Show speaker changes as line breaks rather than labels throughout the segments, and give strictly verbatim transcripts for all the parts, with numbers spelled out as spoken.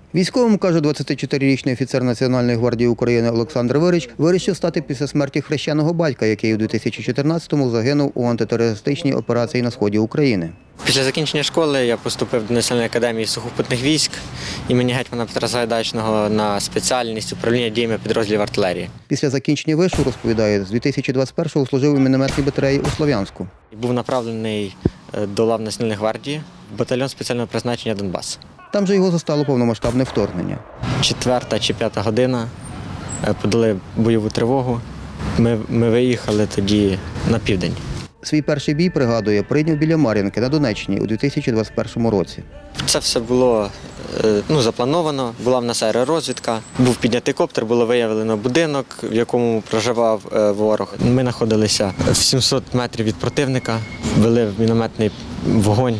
Військовим, каже двадцятичотирирічний офіцер Національної гвардії України Олександр Вирич, вирішив стати після смерті хрещеного батька, який у дві тисячі чотирнадцятому загинув у антитерористичній операції на сході України.
Після закінчення школи я поступив до Національної академії сухопутних військ імені гетьмана Петра Сагайдачного на спеціальність управління діями підрозділів артилерії.
Після закінчення вишу, розповідає, з дві тисячі двадцять першого служив у мінометній батареї у Слов'янську.
Був направлений до лав Національної гвардії в батальйон спеціального призначення «Донбас».
Там же його застало повномасштабне вторгнення.
Четверта чи п'ята година, подали бойову тривогу. Ми, ми виїхали тоді на південь.
Свій перший бій, пригадує, прийняв біля Мар'їнки на Донеччині у дві тисячі двадцять першому році.
Це все було ну, заплановано, була в нас аеророзвідка, був піднятий коптер, було виявлено будинок, в якому проживав ворог. Ми знаходилися в сімсот метрів від противника, вели мінометний вогонь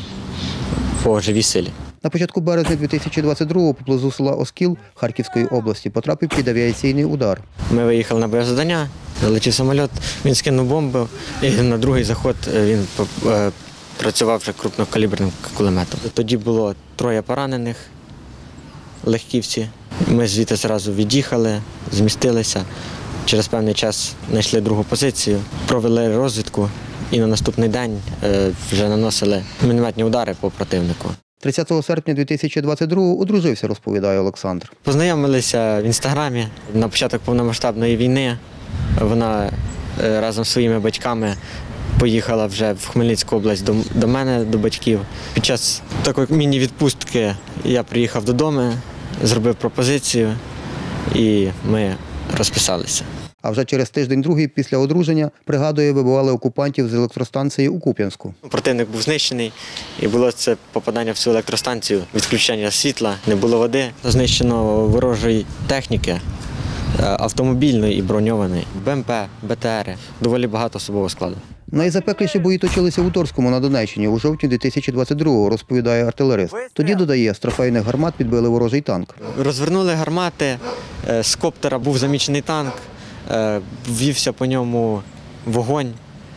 по живій силі.
На початку березня дві тисячі двадцять другого поблизу села Оскіл Харківської області потрапив під авіаційний удар.
Ми виїхали на боєзавдання, залетів самоліт, він скинув бомбу, і на другий заход він працював вже крупнокаліберним кулеметом. Тоді було троє поранених, легківці. Ми звідти одразу від'їхали, змістилися. Через певний час знайшли другу позицію, провели розвідку і на наступний день вже наносили мінометні удари по противнику.
тридцятого серпня дві тисячі двадцять другого одружився, розповідає Олександр.
Познайомилися в Інстаграмі. На початок повномасштабної війни вона разом зі своїми батьками поїхала вже в Хмельницьку область до, до мене, до батьків. Під час такої міні-відпустки я приїхав додому, зробив пропозицію і ми розписалися.
А вже через тиждень-другий після одруження, пригадує, вибивали окупантів з електростанції у Куп'янську.
Противник був знищений і було це попадання в цю електростанцію, відключення світла, не було води. Знищено ворожої техніки, автомобільної і броньованої, БМП, БТРи, доволі багато особового складу.
Найзапекліші бої точилися у Торському на Донеччині у жовтні дві тисячі двадцять другого, розповідає артилерист. Тоді, додає, з трофейних гармат підбили ворожий танк.
Розвернули гармати, з коптера був замічений танк, ввівся по ньому вогонь,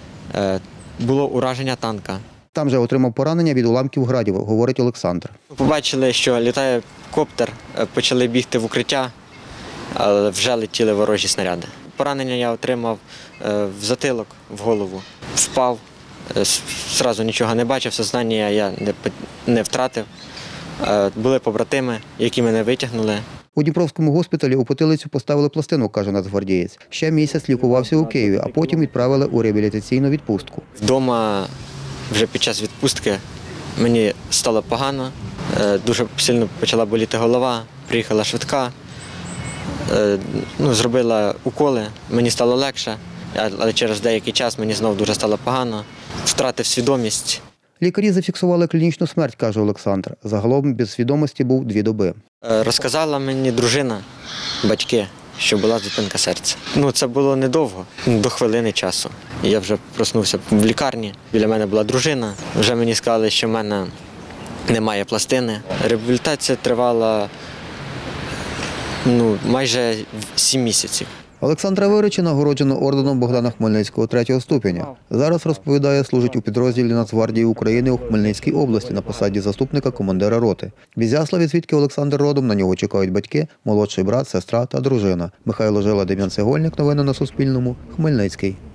було ураження танка.
Там же отримав поранення від уламків градів, говорить Олександр.
Побачили, що літає коптер, почали бігти в укриття, але вже летіли ворожі снаряди. Поранення я отримав в затилок, в голову, впав, одразу нічого не бачив, сознання я не, не втратив. Були побратими, які мене витягнули.
У Дніпровському госпіталі у потилицю поставили пластину, каже нацгвардієць. Ще місяць лікувався у Києві, а потім відправили у реабілітаційну відпустку.
Вдома вже під час відпустки мені стало погано, дуже сильно почала боліти голова, приїхала швидка, ну, зробила уколи, мені стало легше, але через деякий час мені знову дуже стало погано, втратив свідомість.
Лікарі зафіксували клінічну смерть, каже Олександр. Загалом без свідомості був дві доби.
Розказала мені дружина, батьки, що була зупинка серця. Ну, це було недовго, до хвилини часу. Я вже проснувся в лікарні, біля мене була дружина. Вже мені сказали, що в мене немає пластини. Реабілітація тривала ну, майже сім місяців.
Олександра Вирича нагороджено орденом Богдана Хмельницького третього ступеня. Зараз, розповідає, служить у підрозділі Нацгвардії України у Хмельницькій області на посаді заступника командира роти. В Ізяславі, звідки Олександр родом, на нього чекають батьки, молодший брат, сестра та дружина. Михайло Жила, Дем'ян Цегольник. Новини на Суспільному. Хмельницький.